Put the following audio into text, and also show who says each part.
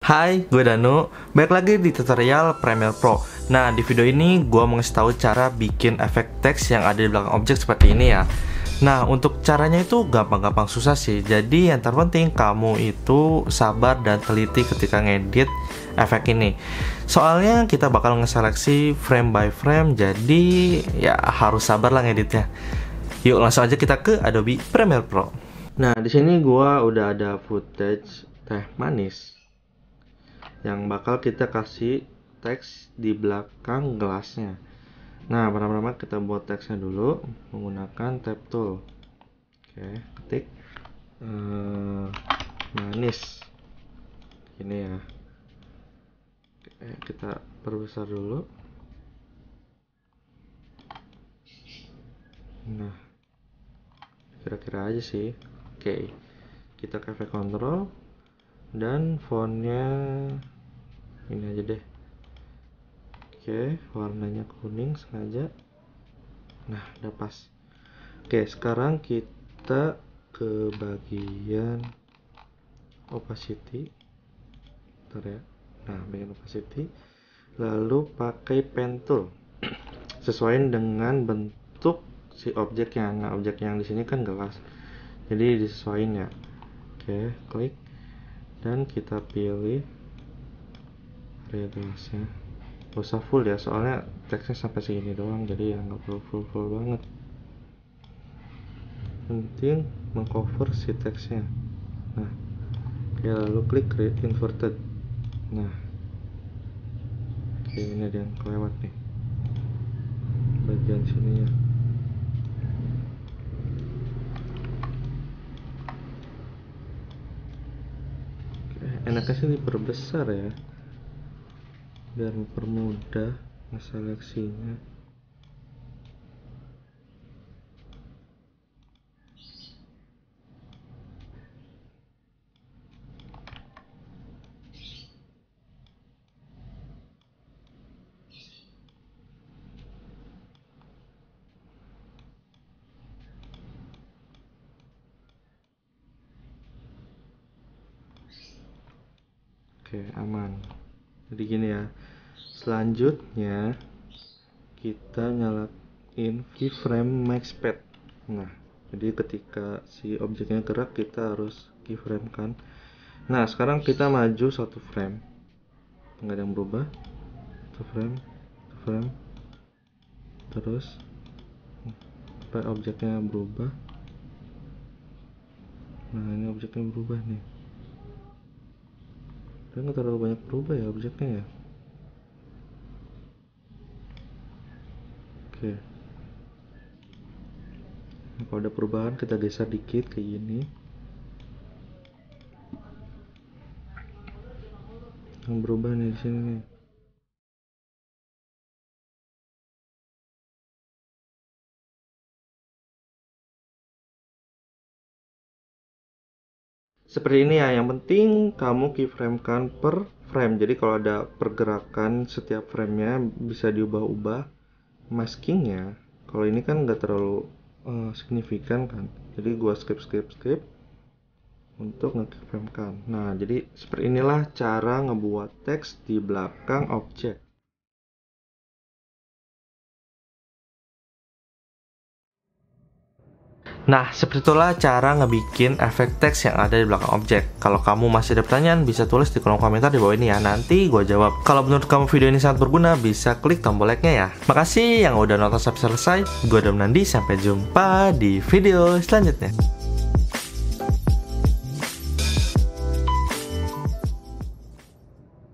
Speaker 1: Hai, gue Danu. Balik lagi di tutorial Premiere Pro. Nah, di video ini gue mau ngasih tahu cara bikin efek teks yang ada di belakang objek seperti ini ya. Nah, untuk caranya itu gampang-gampang susah sih. Jadi yang terpenting kamu itu sabar dan teliti ketika ngedit efek ini. Soalnya kita bakal ngeseleksi frame by frame, jadi ya harus sabar lah ngeditnya. Yuk langsung aja kita ke Adobe Premiere Pro. Nah, di sini gue udah ada footage teh manis yang bakal kita kasih teks di belakang gelasnya. Nah, pertama-tama kita buat teksnya dulu menggunakan tab tool. Oke, ketik manis ini ya. Oke, kita perbesar dulu. Nah, kira-kira aja sih. Oke, kita ke efek control dan fontnya ini aja deh. Oke, warnanya kuning sengaja. Nah, udah pas. Oke, sekarang kita ke bagian opacity. Bentar ya. Nah, bagian opacity. Lalu pakai pen tool. Sesuaiin dengan bentuk si objeknya. Nah, objek yang di sini kan gelas. Jadi disesuaiin ya. Oke, klik dan kita pilih area gelasnya. Gak usah full ya, soalnya teksnya sampai segini doang, jadi ya nggak perlu full banget. Penting mengcover si teksnya. Nah, ya lalu klik create inverted. Nah, oke, ini ada yang kelewat nih bagian sini ya. Oke, enaknya sih diperbesar ya, biar mempermudah seleksinya. Oke, aman. Jadi gini ya. Selanjutnya kita nyalain keyframe max pad. Nah, jadi ketika si objeknya gerak kita harus keyframe kan. Nah, sekarang kita maju satu frame, nggak ada yang berubah. Satu frame terus sampai objeknya berubah. Nah, ini objeknya berubah nih. Dan nggak terlalu banyak berubah ya objeknya ya. Oke. Nah, kalau ada perubahan kita geser dikit kayak gini. Yang berubah nih di sini nih. Seperti ini ya, yang penting kamu keyframekan per frame. Jadi kalau ada pergerakan setiap framenya bisa diubah-ubah maskingnya. Kalau ini kan nggak terlalu signifikan kan, jadi gua skip untuk nge-keyframekan. Nah, jadi seperti inilah cara ngebuat teks di belakang objek. Nah, seperti itulah cara ngebikin efek teks yang ada di belakang objek. Kalau kamu masih ada pertanyaan, bisa tulis di kolom komentar di bawah ini ya. Nanti gue jawab. Kalau menurut kamu video ini sangat berguna, bisa klik tombol like-nya ya. Makasih yang udah nonton sampai selesai. Gue Adam Nandi, sampai jumpa di video selanjutnya.